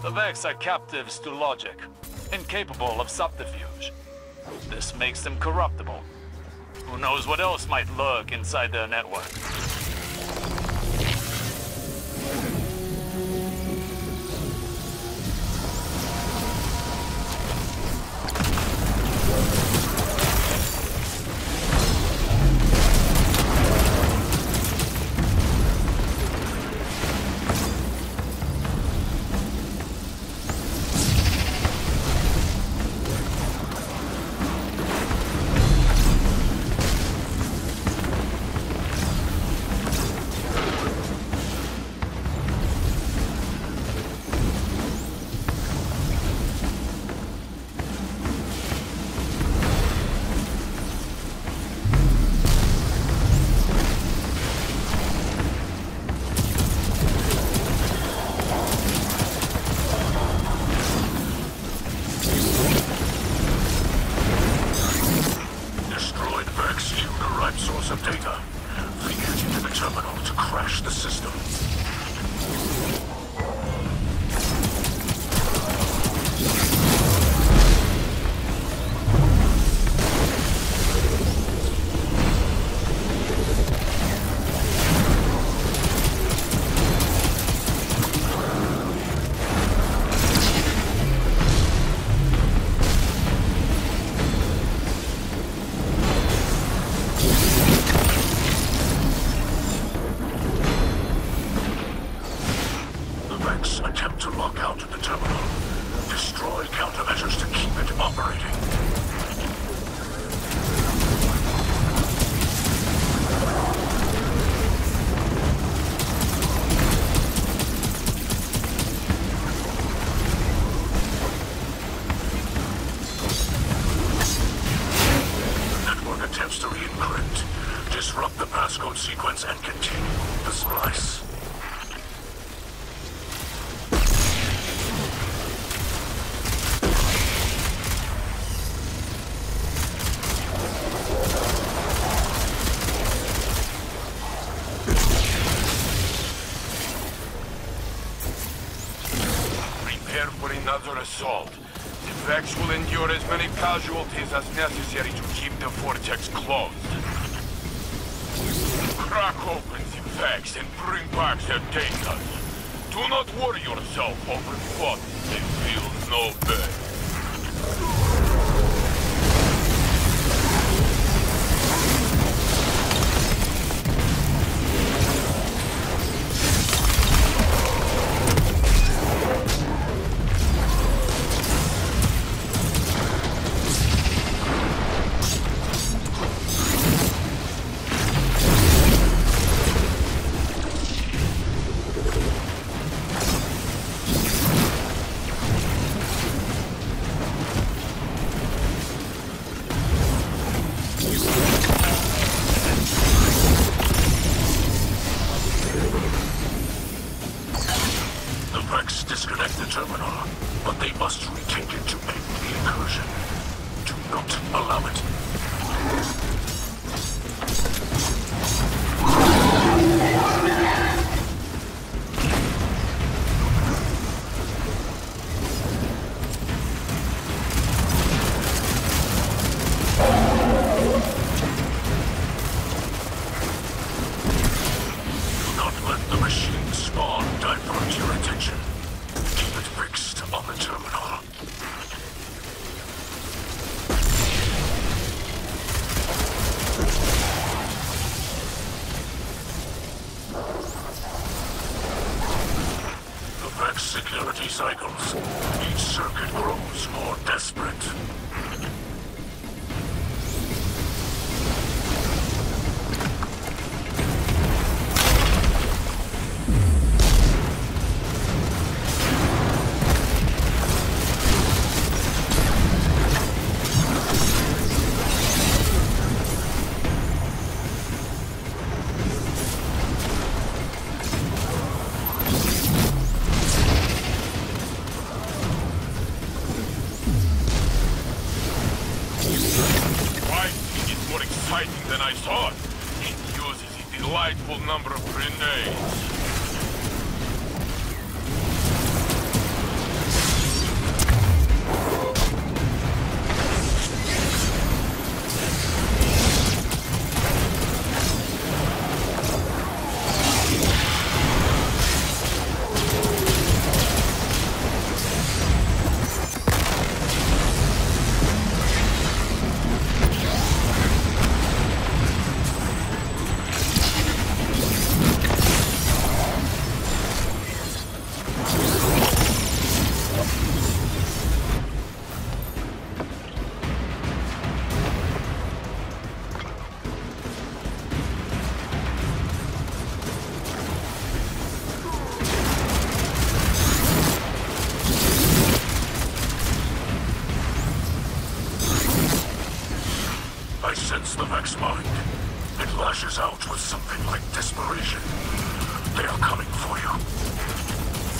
The Vex are captives to logic, incapable of subterfuge. This makes them corruptible. Who knows what else might lurk inside their network? sequence and continue the splice. Prepare for another assault. The Vex will endure as many casualties as necessary to keep the vortex closed. Crack open the Vex and bring back their data. Do not worry yourself over what they feel no pain. Disconnect the terminal, but they must retake it to make the incursion. Do not allow it. Do not let the machine spawn divert your attention. Keep it fixed on the terminal. The Vex security cycles. Each circuit grows more desperate. Exciting than I thought. It uses a delightful number of grenades. Artifact's mind. It lashes out with something like desperation. They are coming for you.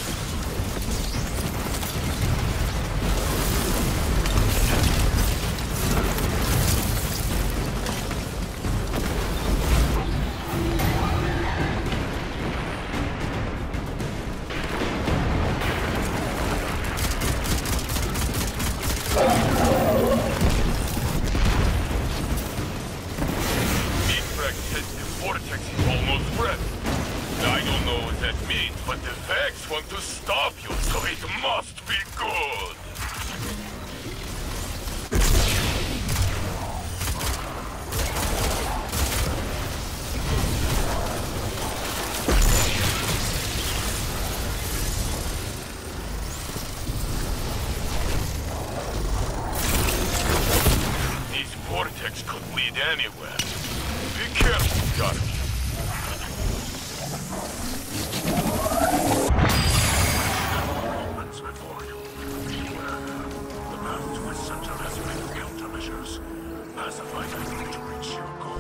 Anywhere. Be careful, Johnny. Opens before you. Beware. The path to its center has many countermeasures. Pacify them to reach your goal.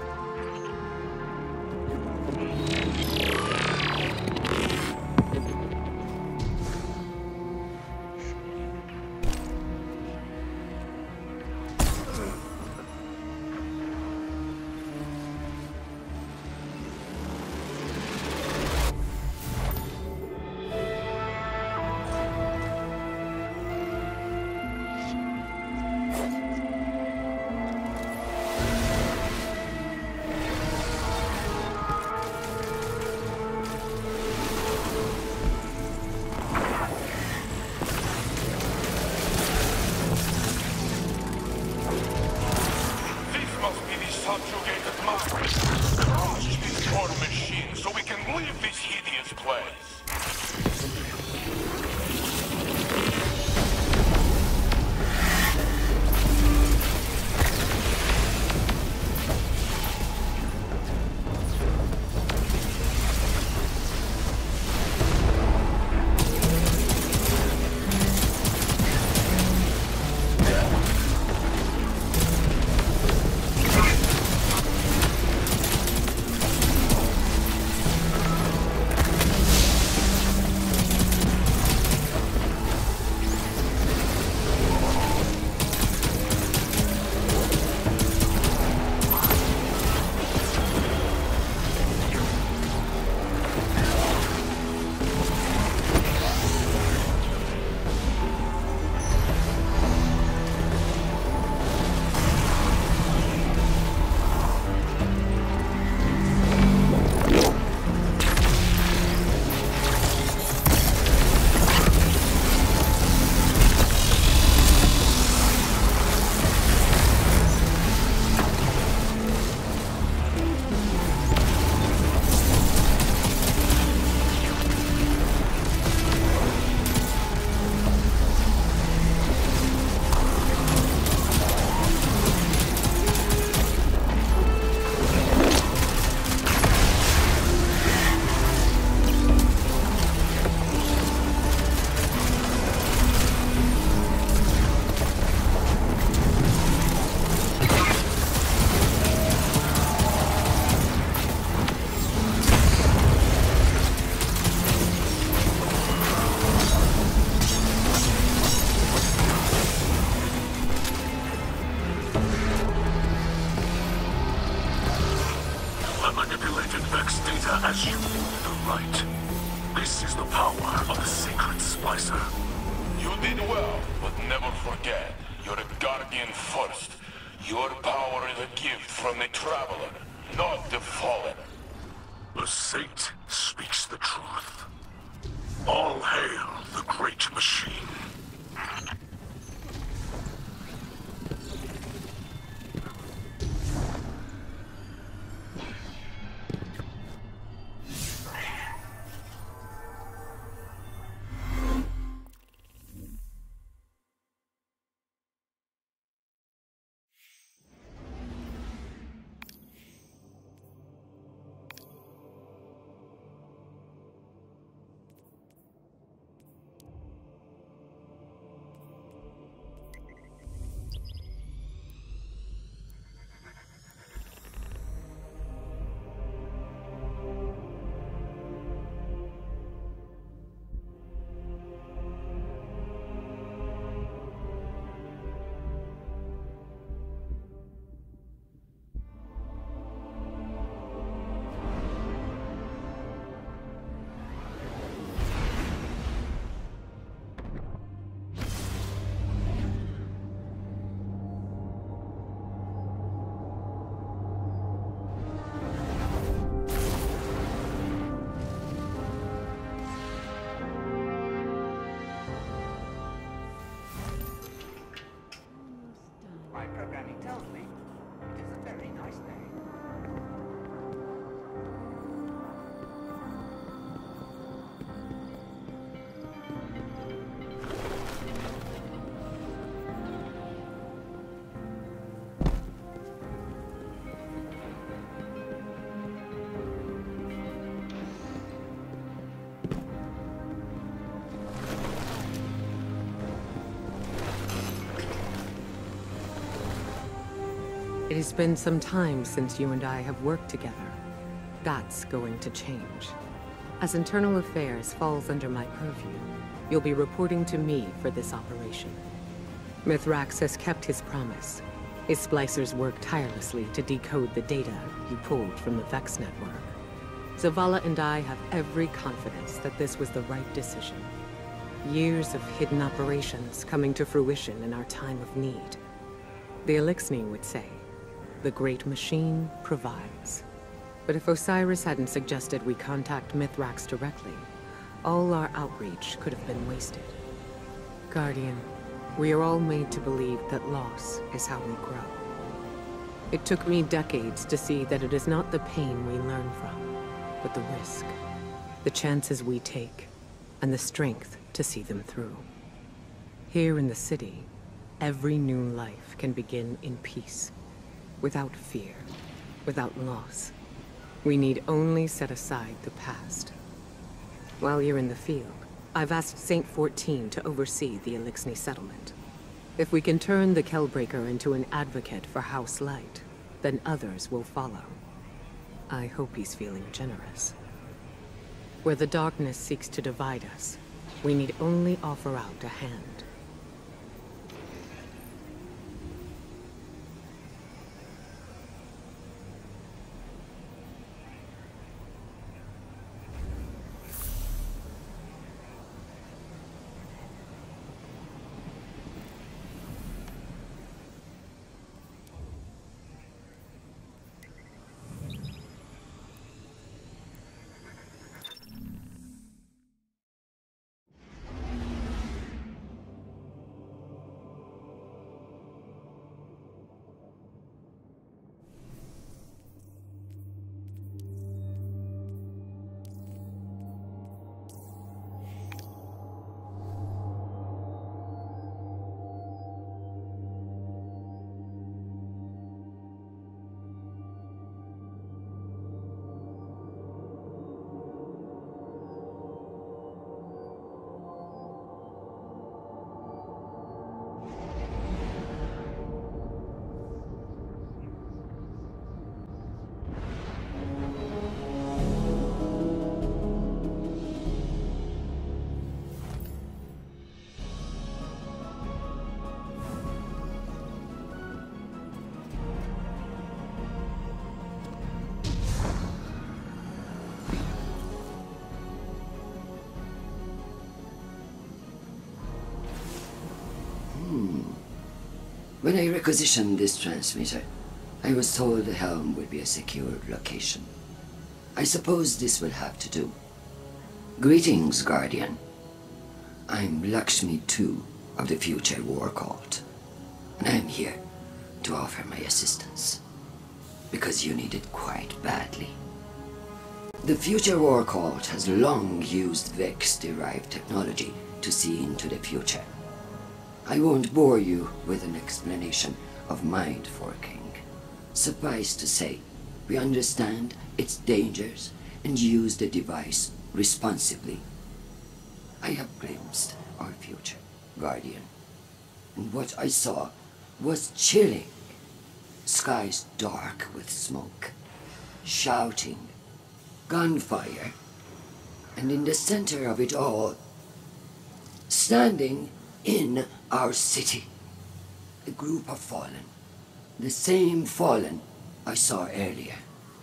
As you the right. This is the power of the sacred splicer. You did well, but never forget, you're a guardian first. Your power is a gift from the Traveler, not the Fallen. The Saint speaks the truth. All hail the great machine. It has been some time since you and I have worked together. That's going to change. As internal affairs falls under my purview, you'll be reporting to me for this operation. Mithrax has kept his promise. His splicers worked tirelessly to decode the data you pulled from the Vex network. Zavala and I have every confidence that this was the right decision. Years of hidden operations coming to fruition in our time of need. The Elixni would say, the great machine provides. But if Osiris hadn't suggested we contact Mithrax directly, all our outreach could have been wasted. Guardian, we are all made to believe that loss is how we grow. It took me decades to see that it is not the pain we learn from, but the risk, the chances we take, and the strength to see them through. Here in the city, every new life can begin in peace, without fear, without loss. We need only set aside the past. While you're in the field, I've asked Saint 14 to oversee the Elixni settlement. If we can turn the Kellbreaker into an advocate for House Light, then others will follow. I hope he's feeling generous. Where the darkness seeks to divide us, we need only offer out a hand. When I requisitioned this transmitter, I was told the helm would be a secured location. I suppose this will have to do. Greetings, Guardian. I'm Lakshmi II of the Future War Cult, and I'm here to offer my assistance, because you need it quite badly. The Future War Cult has long used Vex-derived technology to see into the future. I won't bore you with an explanation of mind forking. Suffice to say, we understand its dangers and use the device responsibly. I have glimpsed our future, Guardian, and what I saw was chilling. Skies dark with smoke, shouting, gunfire, and in the center of it all, standing in our city, a group of fallen, the same fallen I saw earlier.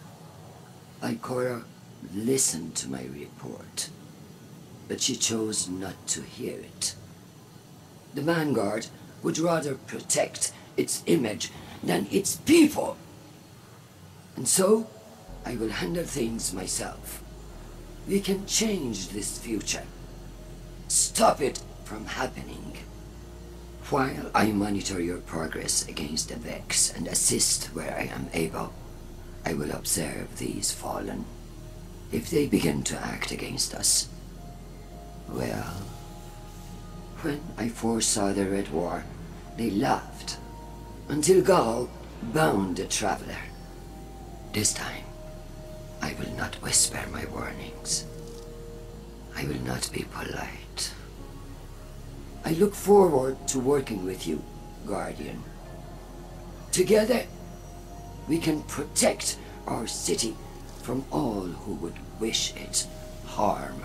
Ikora listened to my report, but she chose not to hear it. The Vanguard would rather protect its image than its people. And so, I will handle things myself. We can change this future. Stop it from happening. While I monitor your progress against the Vex and assist where I am able, I will observe these fallen. If they begin to act against us, well, when I foresaw the Red War, they laughed, until Gal bound the Traveler. This time, I will not whisper my warnings. I will not be polite. I look forward to working with you, Guardian. Together, we can protect our city from all who would wish it harm.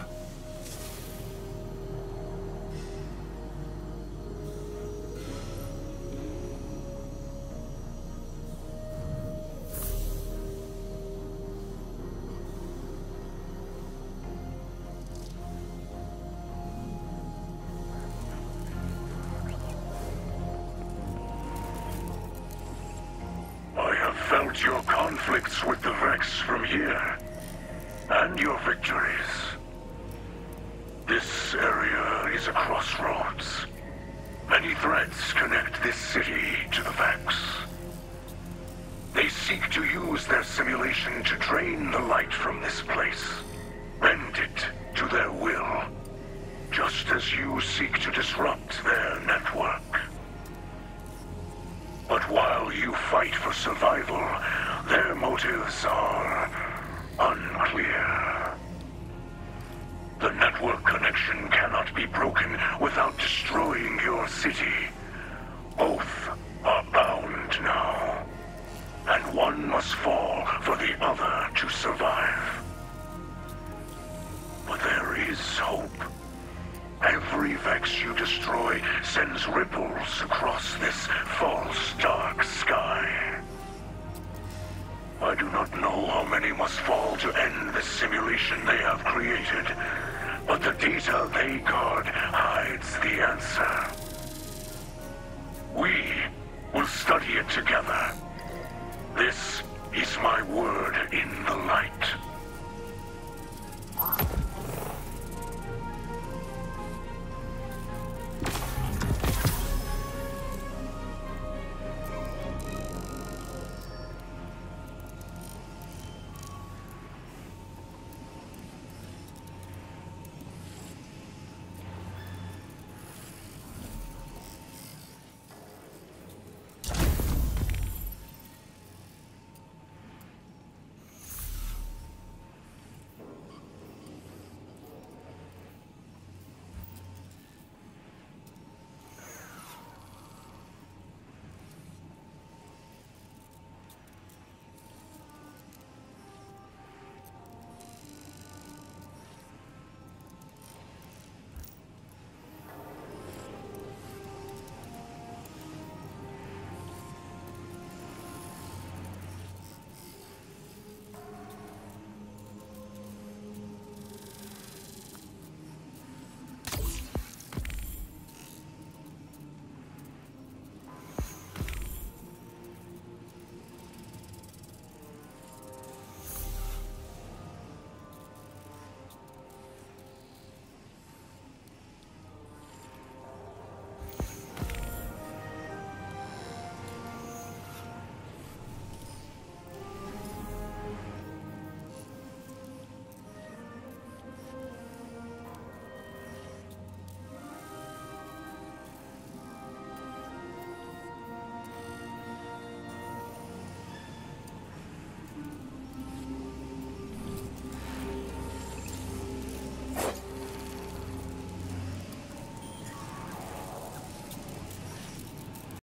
Felt your conflicts with the Vex from here, and your victories. This area is a crossroads. Many threads connect this city to the Vex. They seek to use their simulation to drain the light from this place, bend it to their will, just as you seek to disrupt their network. But while you fight for survival, their motives are unclear. The network connection cannot be broken without destroying your city. Both are bound now, and one must fall for the other to survive. But there is hope. Every Vex you destroy sends ripples across this false dark sky. I do not know how many must fall to end the simulation they have created, but the data they guard hides the answer. We will study it together. This